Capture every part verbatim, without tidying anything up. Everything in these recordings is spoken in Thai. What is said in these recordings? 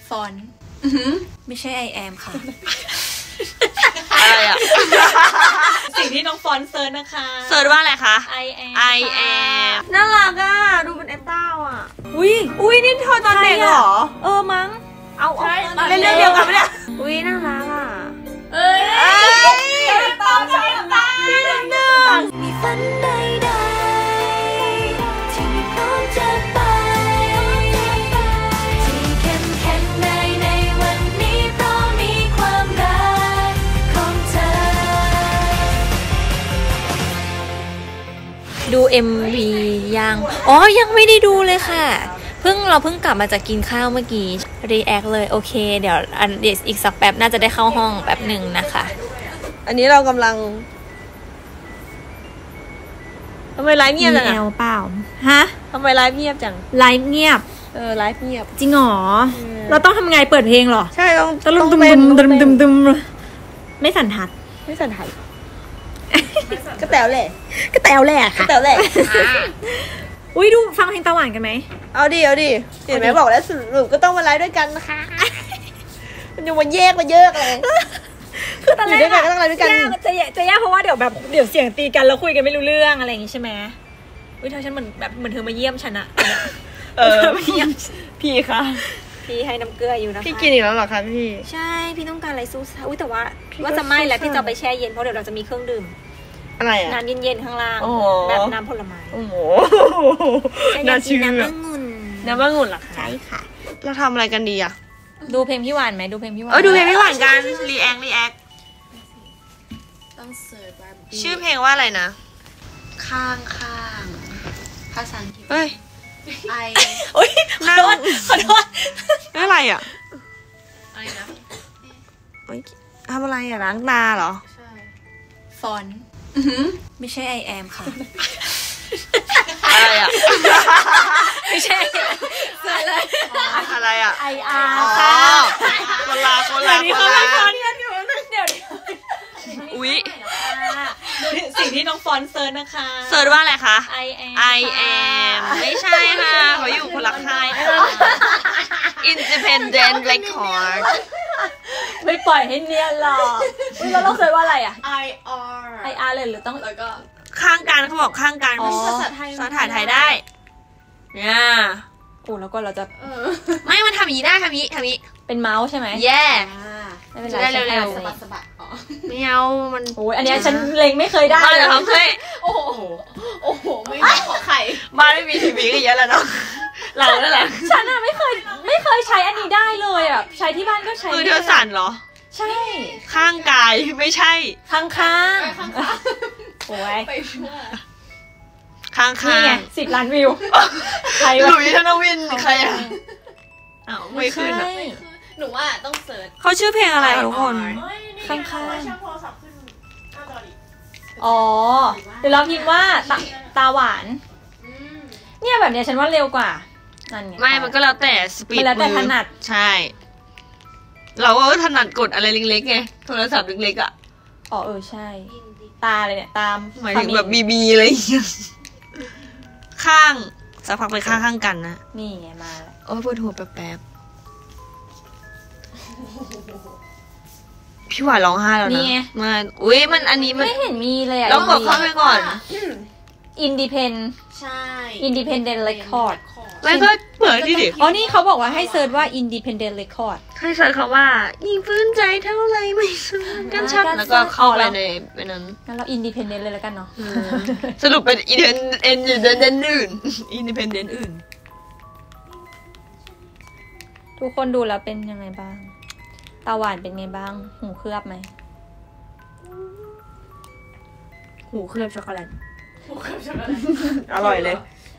ฟอนต์ไม่ใช่ I am ค่ะอะไรอ่ะสิ่งที่น้องฟอนต์เซิร์ชนะคะเซิร์ชว่าอะไรคะ I am I am น่ารักอ่ะดูเป็นเอต้าอ่ะอุ้ยอุ้ยนี่เธอตอนเด็กเหรอเออมั้งเอาเล่นเรื่องเดียวกันไหมเนี่ยอุ้ยน่ารักอ่ะเอ้ยตอนใช่ตาพี่น้ำหนึ่งมีฝันใดๆที่พร้อมจะไปที่เข้มแข็งได้ในวันนี้เพราะมีความรักของเธอดู เอ็ม วี ยังอ๋อยังไม่ได้ดูเลยค่ะเพิ่งเราเพิ่งกลับมาจากกินข้าวเมื่อกี้รีแอคเลยโอเคเดี๋ยวอันเดี๋ยวอีกสักแป๊บน่าจะได้เข้าห้องแป๊บหนึ่งนะคะอันนี้เรากำลังทำไมไลฟ์เงียบจังมีแอลเปล่าฮะทำไมไลฟ์เงียบจังไลฟ์เงียบเออไลฟ์เงียบจริงหรอเราต้องทำไงเปิดเพลงหรอใช่ต้องต้องดุมดุมดุมดุมดุมไม่สั่นทัดไม่สั่นทัดก็แต๋วแหละก็แต๋วแหละค่ะแต๋วแหละอุ้ยดูฟังเพลงตาหวานกันไหมเอาดิเอาดิเห็นไหมบอกแล้วสรุปก็ต้องมาไลฟ์ด้วยกันนะคะมันยังมันแยกมาเยอะเลยคือตอนแรกด้วยกันก็ต้องไลฟ์ด้วยกันจะจะยากเพราะว่าเดี๋ยวแบบเดี๋ยวเสียงตีกันแล้วคุยกันไม่รู้เรื่องอะไรอย่างงี้ใช่ไหมอุ้ยเธอฉันเหมือนแบบเหมือนเธอมาเยี่ยมฉันอะเออมาเยี่ยมพี่ค่ะพี่ให้น้ำเกลืออยู่นะคะพี่กินอีกแล้วเหรอคะพี่ใช่พี่ต้องการอะไรสู้อุ้ยแต่ว่าว่าจะไม่แล้วพี่จะไปแช่เย็นเพราะเดี๋ยวเราจะมีเครื่องดื่มอะไรอะน้ำเย็นๆข้างล่างแบบน้ำผลไม้โอ้โหน่าชื่นน้ำองุ่นน้ำองุ่นเหรอคะใช่ค่ะเราทำอะไรกันดีอะดูเพลงพี่หวานไหมดูเพลงพี่หวานเออดูเพลงพี่หวานกันรีแอครีแอคต้องเสิร์ชว่าชื่อเพลงว่าอะไรนะข้างข้างภาษาอังกฤษเฮ้ยไอโอ๊ยขอโทษขอโทษอะไรอ่ะอะไรนะทำอะไรอ่ะล้างตาเหรอใช่ฟอนต์ไม่ใช่ I am ค่ะอะไรอ่ะไม่ใช่อะไรอะไรอ่ะ I am ค่ะคนละคนละคนละเดี๋ยวอุ๊ยสิ่งที่น้องฟอนต์เซิร์ชนะคะเซิร์ชว่าอะไรคะ I am I am ไม่ใช่ค่ะเขาอยู่คนละค่าย Independent Record ไม่ปล่อยให้เนียนหรอกเราต้องเซิร์ชว่าอะไรอ่ะ I R I R เลยหรือต้องแล้วก็ข้างกันเขาบอกข้างกันภาษาไทยภาษาไทยได้เนี่ยโอ้แล้วก็เราจะไม่มันทำอย่างนี้ได้ทำนี้ทำนี้เป็นเมาส์ใช่ไหมแย่ไม่เป็นไรเร็วๆสะบัดอ๋อไม่เอามันโอ้ยอันนี้ฉันเล็งไม่เคยได้เลยเขาเคยโอ้โหโอ้โหไม่มีขอไข่บ้านไม่มีทีวีก็เยอะแล้วเนาะเราแล้วแหละฉันอะไม่เคยไม่เคยใช้อันนี้ได้เลยอ่ะใช้ที่บ้านก็ใช้มือเธอสั่นเหรอใช่ข้างกายไม่ใช่ข้างข้างโอ้ยไปชั่วข้างข้างนี่ไงสิบล้านวิวใครหลุยส์ธนวินใครอ่ะอ้าวไม่ขึ้นอ่ะหนูว่าต้องเสิร์ชเขาชื่อเพลงอะไรทุกคนข้างข้างอ๋อเดี๋ยวเราพิมพ์ว่าตาหวานเนี่ยแบบเนี้ยฉันว่าเร็วกว่านั่นไงไม่มันก็แล้วแต่สปีดมือแล้วแต่ถนัดใช่เราก็ถนัดกดอะไรเล็กๆไงโทรศัพท์เล็กๆอ่ะอ๋อเออใช่ตาเลยเนี่ยตามหมายถึงแบบบีบีอะไรอย่างเงี้ยข้างสักพักไปข้างข้างกันนะนี่ไงมาแล้วโอ้ยปวดหัวแป๊บพี่หวานร้องไห้แล้วนะมันอุ้ยมันอันนี้มันไม่เห็นมีเลยอ่ะเรากดเข้าไปก่อน Independent ใช่ Independent Record แล้วก็เปิดที่ดิอ๋อนี่เขาบอกว่าให้เซิร์ชว่า Independent Record ให้เซิร์ชคำว่ายิ่งฟื้นใจเท่าไรไม่สู้กันชัดแล้วก็เข้าไปในในนั้นงั้นเรา Independent เลยแล้วกันเนาะสรุปเป็น Independent อื่น Independent อื่นทุกคนดูแล้วเป็นยังไงบ้างตาหวานเป็นไงบ้างหูเคลือบไหมหูเคลือบช็อกโกแลตหูเคลือบช็อกโกแลตอร่อยเลย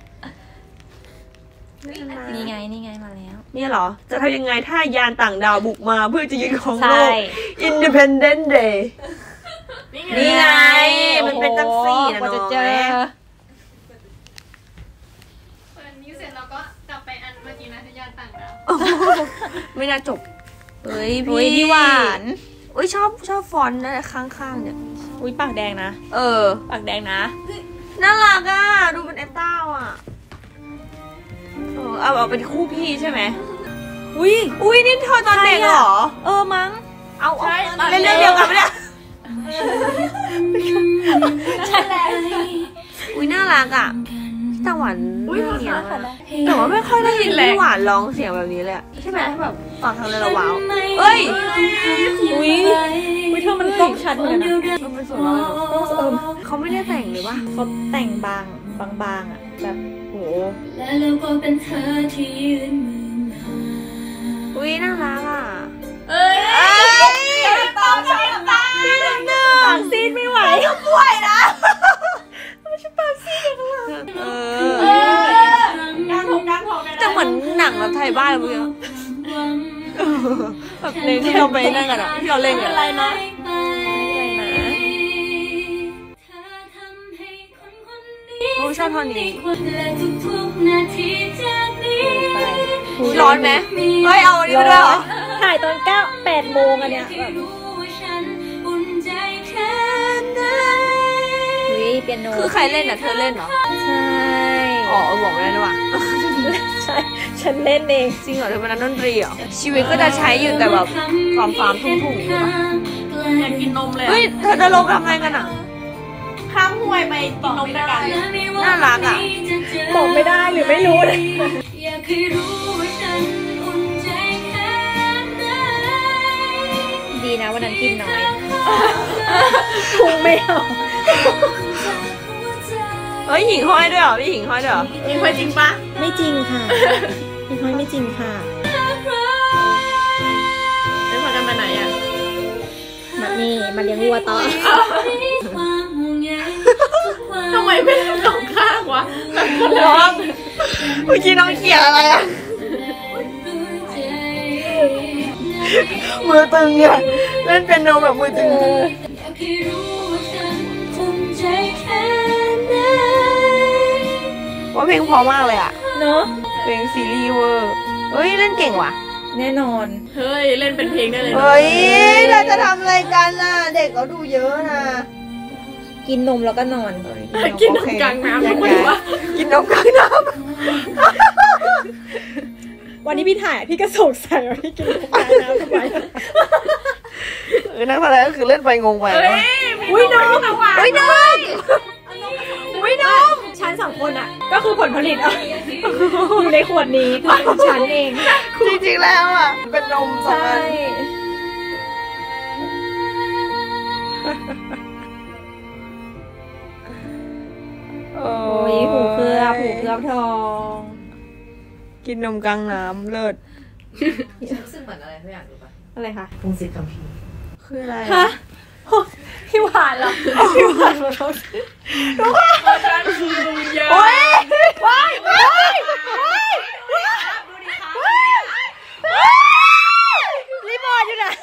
นี่ไงนี่ไงมาแล้วนี่เหรอจะทำยังไงถ้ายานต่างดาวบุกมาเพื่อจะยึดครองโลก Independent Day นี่ไงมันเป็นจังซี่นะน้องจะเจอเปิดนิ้วเสร็จเราก็กลับไปอันเมื่อกี้นะยานต่างดาวไม่น่าจบเฮ้ยพี่หวานอุ้ยชอบชอบฟอนต์นะข้างๆเนี่ยอุ้ยปากแดงนะเออปากแดงนะน่ารักอ่ะดูเป็นเอต้าอ่ะเออเอาเอาเป็นคู่พี่ใช่ไหมอุ้ยอุ้ยนี่เธอตอนเด็กเหรอเออมั้งเอาเล่นเรื่องเดียวกันปะเนี่ยใช่แล้วอุ้ยน่ารักอ่ะตะหวานอุ้ยเนี่ยแต่ว่าไม่ค่อยได้ยินพี่หวานร้องเสียงแบบนี้เลยใช่ไหมแบบฟังทางเลยเราว้าวเอ้ยอุ้ยอุ้ยเธอมันกล้องชัดเหมือนกันนะมันสวยมากเออเขาไม่ได้แต่งเลยว่ะเขาแต่งบางบางๆอ่ะแบบโหและแล้วก็เป็นเธอที่ยืนมือมาอุ้ยน่ารักอ่ะเอ้ยตาตาตาปากซีดไม่ไหวก็ป่วยนะไม่ใช่ปากซีดกันหรอเออกางของกางของแต่เหมือนหนังแบบไทยบ้านเลยแบบเพลงที่เราไปนั่งกันอ่ะที่เราเล่นกันอะไรนะโอ้ชอบท่อนนี้ร้อนไหมเฮ้ยเอาอันนี้ไปด้วยเหรอถ่ายตอนเก้าแปดโมงอันเนี้ยเฮ้ยเปียโนคือใครเล่นอ่ะเธอเล่นเหรอใช่อ๋อบอกไม่ได้ด้วยว่ะใช่ฉันเล่นเองจริงเหรอเธอเป็นนักดนตรีเหรอชีวิตก็จะใช้อยู่แต่แบบความฟาร์มทุ่งๆอยากกินนมเลยเฮ้ยเธอจะลงทำไงกันอ่ะข้ามห้วยไปกินนมด้วยกันน่ารักอ่ะบอกไม่ได้หรือไม่รู้เลยดีนะวันนั้นกินน้อยพุงไม่เอาเฮ้ยหิ่งห้อยด้วยเหรอพี่หิ่งห้อยด้วยเหรอหิ่งห้อยจริงปะไม่จริงค่ะหิ่งห้อยไม่จริงค่ะแล้วพากันไปไหนอ่ะมานี่มาเลี้ยงวัวต่อทำไมเป็นสองข้างวะน้องเมื่อกี้น้องเขียนอะไรอ่ะมือตึงเนี่ยเล่นเป็นโนแบบมือตึงว่าเพลงพอมากเลยอ่ะเนอะเพลงซีรีส์เวอร์เฮ้ยเล่นเก่งว่ะแน่นอนเฮ้ยเล่นเป็นเพลงได้เลยเฮ้ยเราจะทำอะไรกันน่ะเด็กเขาดูเยอะนะกินนมแล้วก็นอนกินนมกลางน้ำยังไงกินนมกลางน้ำวันนี้พี่ถ่ายพี่ก็สงสัยว่าพี่กินนมกลางน้ำทำไมเออนั่นอะไรก็คือเล่นไปงงไปอุ้ยน้องอุ้ยน้องอุ้ยน้องฉันสองคนอ่ะก็คือผลผลิตอ่ะอยู่ในขวดนี้คือเป็นฉันเองจริงๆแล้วอ่ะเป็นนมใช่โอ้ยหูเคลือบหูเคลือบทองกินนมกลางน้ำเลิศรู้สึกเหมือนอะไรไม่อยากรู้ป่ะอะไรคะพงศิษฐ์คัมภีร์คืออะไรฮะพี่หวานเหรอพี่หวานเหรอทุกคนโอ้ยว้ายว้ายรีบอร์ดอยู่ไหน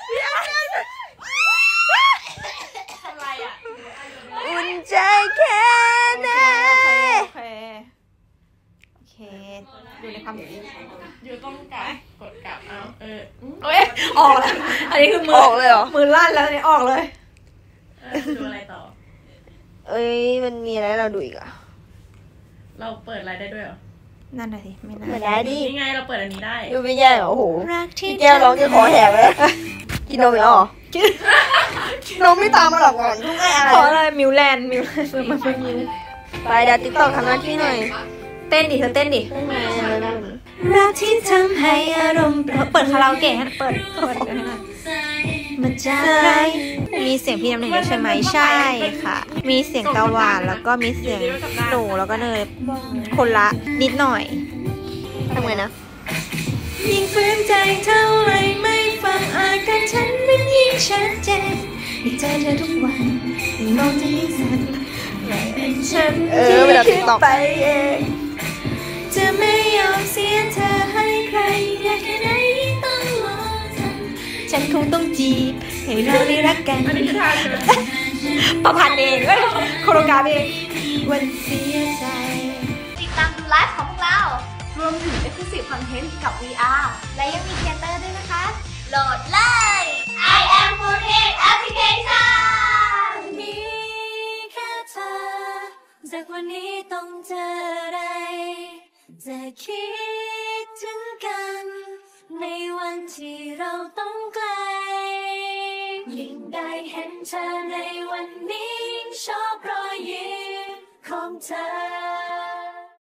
อะไรอ่ะอุ่นใจแค่ไหนโอเคโอเคอยู่ในความอยู่ต้องกลับกดกลับเอาเออเอ้ยออกแล้วอันนี้คือมือออกเลยเหรอมือลั่นแล้วเนี่ยออกเลยดูอะไรต่อเอ้ยมันมีอะไรเราดูอีกอ่ะเราเปิดอะไรได้ด้วยเหรอนั่นน่ะสิไม่น่าได้ดินี่ไงเราเปิดอันนี้ได้ดูไม่แย่เหรอโอ้โหแก้วร้องจะขอแหกเลยกินนมแล้วเหรอกินนมไม่ตามมาหรอกก่อนทุกไงอะไรขออะไรมิวแลนด์มิวแลนด์มาเป็นมิวไปเดี๋ยวติ๊กต็อกทำหน้าที่หน่อยเต้นดิเธอเต้นดิรักที่ทำให้อารมณ์เปิดคาราโอเกะให้เปิดเปิดให้หน่อยมันจะใครมีเสียงพี่น้ำหนึ่งด้วยใช่ไหมใช่ค่ะมีเสียงตะวันแล้วก็มีเสียงหนูแล้วก็เนยคนละนิดหน่อยทำไงนะยิ่งฝืนใจเท่าไรไม่ฟังอาการฉันมันยิ่งชัดเจนในใจเธอทุกวันยิ่งมองจะยิ่งสั่นเป็นฉันที่คิดไปเองจะไม่ยอมเสียเธอให้ใครอยากแค่ไหนต้องรอฉันคงต้องจีบให้เราได้รักกันอันนี้คือทางประพันธ์เองเอ้ยโคโรกราฟเองวันเสียใจติดตามดูไลฟ์ของพวกเรารวมถึง Exclusive Content กับ วี อาร์ และยังมีเทเตอร์ด้วยนะคะโหลดเลย I am Foodhead Application มีแค่เธอจากวันนี้ต้องเจออะไรจะคิดถึงกันในวันที่เราต้องไกลยิ่งได้เห็นเธอในวันนี้ชอบรอยยิ้มของเธอ